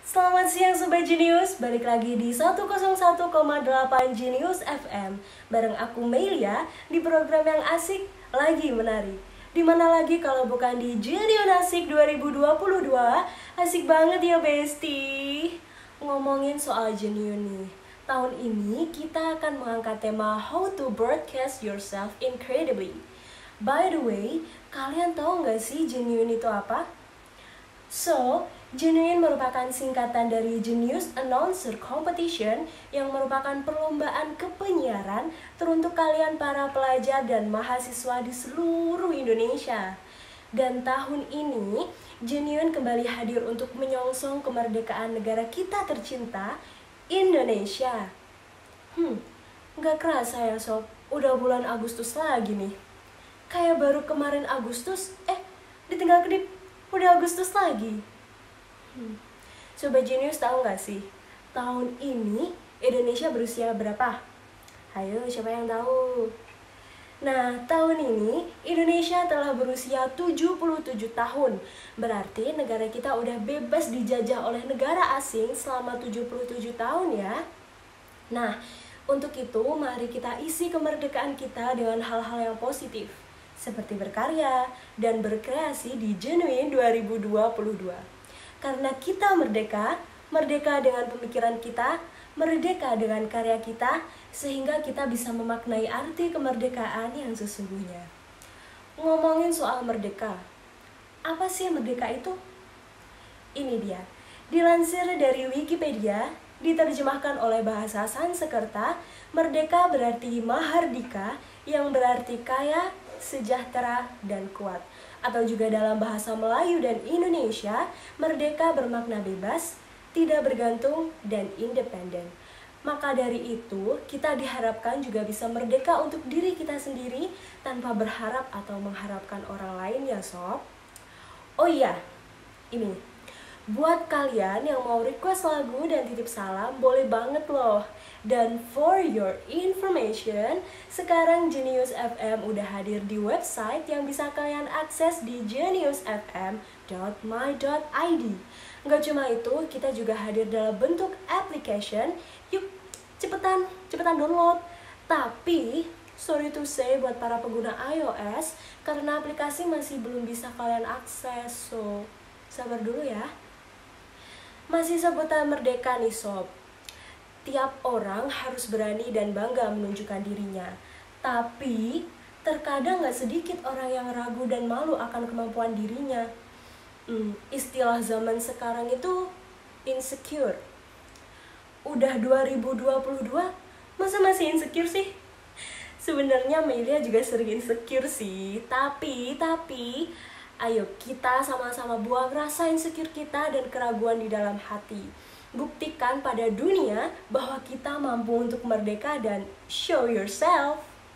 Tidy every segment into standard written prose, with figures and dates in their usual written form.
Selamat siang Sobat Genius, balik lagi di 101,8 Genius FM. Bareng aku Melia di program yang asik lagi menarik. Dimana lagi kalau bukan di Genius Asik 2022. Asik banget ya Besti. Ngomongin soal Genius nih, tahun ini kita akan mengangkat tema How to Broadcast Yourself Incredibly. By the way, kalian tahu nggak sih Genius itu apa? So, Genuine merupakan singkatan dari Genius Announcer Competition yang merupakan perlombaan kepenyiaran teruntuk kalian para pelajar dan mahasiswa di seluruh Indonesia. Dan tahun ini, Genuine kembali hadir untuk menyongsong kemerdekaan negara kita tercinta, Indonesia. Nggak kerasa ya sob, udah bulan Agustus lagi nih. Kayak baru kemarin Agustus, ditinggal kedip, udah Agustus lagi. Sobat Genius tahu nggak sih, tahun ini Indonesia berusia berapa? Ayo, siapa yang tahu? Nah, tahun ini Indonesia telah berusia 77 tahun. Berarti negara kita udah bebas dijajah oleh negara asing selama 77 tahun ya. Nah, untuk itu mari kita isi kemerdekaan kita dengan hal-hal yang positif, seperti berkarya dan berkreasi di Genuine 2022. Karena kita merdeka dengan pemikiran kita, merdeka dengan karya kita, sehingga kita bisa memaknai arti kemerdekaan yang sesungguhnya. Ngomongin soal merdeka, apa sih merdeka itu? Ini dia, dilansir dari Wikipedia, diterjemahkan oleh bahasa Sanskerta, merdeka berarti mahardika, yang berarti kaya, sejahtera, dan kuat. Atau juga dalam bahasa Melayu dan Indonesia, merdeka bermakna bebas, tidak bergantung, dan independen. Maka dari itu, kita diharapkan juga bisa merdeka untuk diri kita sendiri tanpa berharap atau mengharapkan orang lain ya sob. Oh iya, ini, buat kalian yang mau request lagu dan titip salam, boleh banget loh. Dan for your information, sekarang Genius FM udah hadir di website yang bisa kalian akses di geniusfm.my.id. Nggak cuma itu, kita juga hadir dalam bentuk application. Yuk, cepetan download. Tapi, sorry to say buat para pengguna iOS, karena aplikasi masih belum bisa kalian akses. So, sabar dulu ya. Masih seputar merdeka nih sob. Tiap orang harus berani dan bangga menunjukkan dirinya. Tapi, terkadang gak sedikit orang yang ragu dan malu akan kemampuan dirinya. Istilah zaman sekarang itu insecure. Udah 2022, masa masih insecure sih? Sebenarnya Melia juga sering insecure sih. Tapi, ayo kita sama-sama buang rasa insecure kita dan keraguan di dalam hati. Buktikan pada dunia bahwa kita mampu untuk merdeka dan show yourself.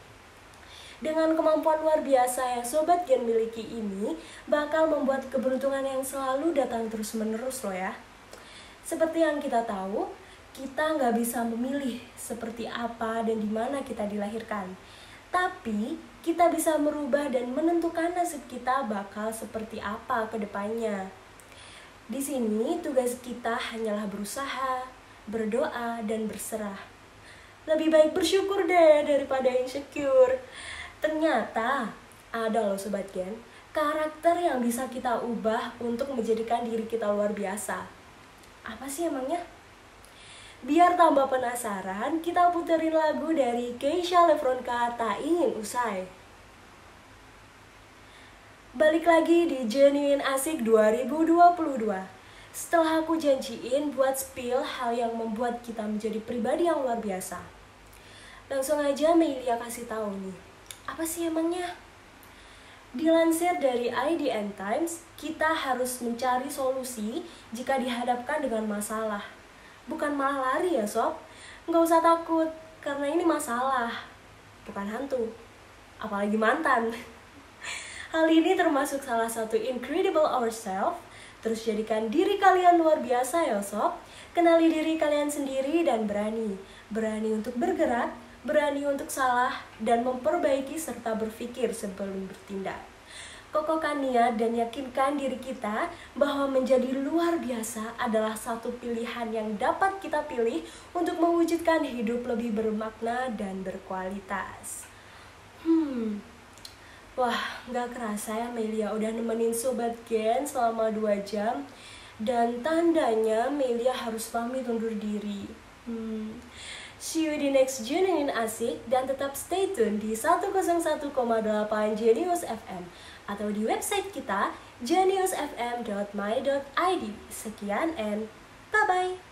Dengan kemampuan luar biasa yang Sobat Gen miliki ini, bakal membuat keberuntungan yang selalu datang terus-menerus loh ya. Seperti yang kita tahu, kita nggak bisa memilih seperti apa dan di mana kita dilahirkan. Tapi, kita bisa merubah dan menentukan nasib kita bakal seperti apa ke depannya. Di sini tugas kita hanyalah berusaha, berdoa, dan berserah. Lebih baik bersyukur deh daripada insecure. Ternyata ada loh Sobat Gen, karakter yang bisa kita ubah untuk menjadikan diri kita luar biasa. Apa sih emangnya? Biar tambah penasaran, kita puterin lagu dari Keisha Lefronka, Tak Ingin Usai. Balik lagi di Genuine Asik 2022. Setelah aku janjiin buat spill hal yang membuat kita menjadi pribadi yang luar biasa, langsung aja Melia kasih tahu nih. Apa sih emangnya? Dilansir dari IDN Times, kita harus mencari solusi jika dihadapkan dengan masalah. Bukan malah lari ya sob. Nggak usah takut, karena ini masalah, bukan hantu. Apalagi mantan. Hal ini termasuk salah satu incredible ourselves. Terus jadikan diri kalian luar biasa ya sob. Kenali diri kalian sendiri dan berani. Berani untuk bergerak, berani untuk salah, dan memperbaiki serta berpikir sebelum bertindak. Kokohkan niat dan yakinkan diri kita bahwa menjadi luar biasa adalah satu pilihan yang dapat kita pilih untuk mewujudkan hidup lebih bermakna dan berkualitas. Wah, gak kerasa ya Melia udah nemenin Sobat Gen selama 2 jam. Dan tandanya Melia harus pamit undur diri. See you di next Genuine Asik dan tetap stay tune di 101,8 Genius FM atau di website kita geniusfm.my.id. Sekian and bye-bye.